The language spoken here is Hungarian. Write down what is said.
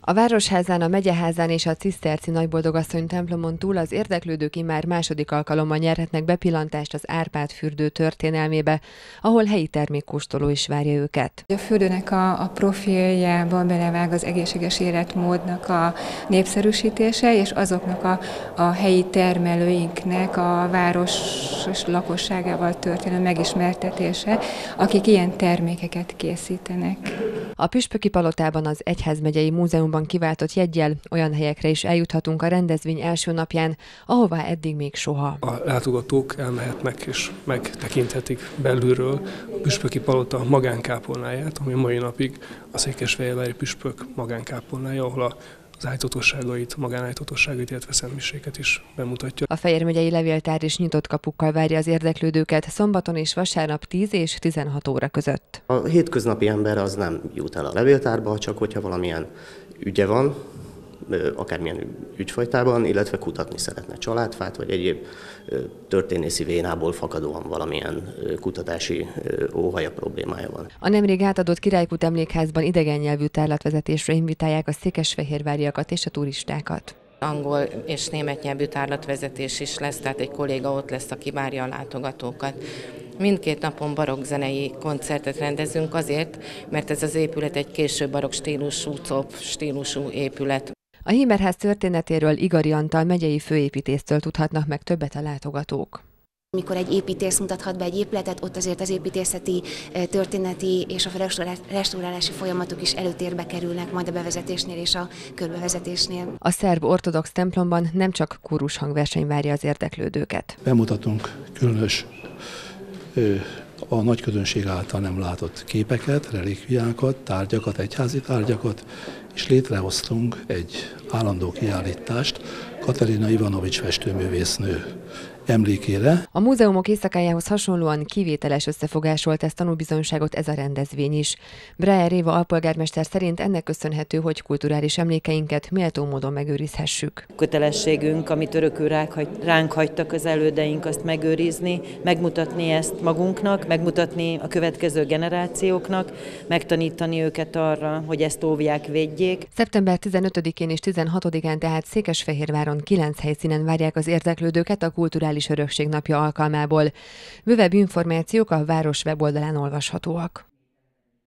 A Városházán, a Megyeházán és a Ciszterci Nagyboldogasszony templomon túl az érdeklődők immár második alkalommal nyerhetnek bepillantást az Árpád-fürdő történelmébe, ahol helyi termékkóstoló is várja őket. A fürdőnek a profiljába belevág az egészséges életmódnak a népszerűsítése, és azoknak a helyi termelőinknek a város lakosságával történő megismertetése, akik ilyen termékeket készítenek. A Püspöki Palotában, az Egyházmegyei Múzeumban kiváltott jeggyel olyan helyekre is eljuthatunk a rendezvény első napján, ahová eddig még soha. A látogatók elmehetnek és megtekinthetik belülről a Püspöki Palota magánkápolnáját, ami mai napig a székesfehérvári püspök magánkápolnája, ahol az ájtatosságait, magánájtatosságait, illetve szentmiséket is bemutatja. A Fejér megyei levéltár is nyitott kapukkal várja az érdeklődőket szombaton és vasárnap 10 és 16 óra között. A hétköznapi ember az nem jut el a levéltárba, csak hogyha valamilyen ügye van, akármilyen ügyfajtában, illetve kutatni szeretne családfát, vagy egyéb történészi vénából fakadóan valamilyen kutatási óhaja problémája van. A nemrég átadott Királykút Emlékházban idegen nyelvű tárlatvezetésre invitálják a székesfehérváriakat és a turistákat. Angol és német nyelvű tárlatvezetés is lesz, tehát egy kolléga ott lesz, aki várja a látogatókat. Mindkét napon barokkzenei koncertet rendezünk azért, mert ez az épület egy késő barokk stílusú, COP stílusú épület. A Hímerház történetéről Igari Antal megyei főépítésztől tudhatnak meg többet a látogatók. Amikor egy építész mutathat be egy épületet, ott azért az építészeti, történeti és a restaurálási folyamatok is előtérbe kerülnek, majd a bevezetésnél és a körbevezetésnél. A szerb ortodox templomban nem csak kórus hangverseny várja az érdeklődőket. Bemutatunk különös a nagy közönség által nem látott képeket, relikviákat, tárgyakat, egyházi tárgyakat, és létrehoztunk egy állandó kiállítást Katerina Ivanovics festőművésznő emlékére. A múzeumok éjszakájához hasonlóan kivételes összefogás volt, ez tanúbizonyságot ez a rendezvény is. Breyer Éva alpolgármester szerint ennek köszönhető, hogy kulturális emlékeinket méltó módon megőrizhessük. Kötelességünk, amit örökül ránk hagytak az elődeink, azt megőrizni, megmutatni ezt magunknak, megmutatni a következő generációknak, megtanítani őket arra, hogy ezt óvják, védjék. Szeptember 15-én és 16-án tehát Székesfehérváron 9 helyszínen várják az érdeklődőket a Kulturális Örökség napja alkalmából. Bővebb információk a város weboldalán olvashatóak.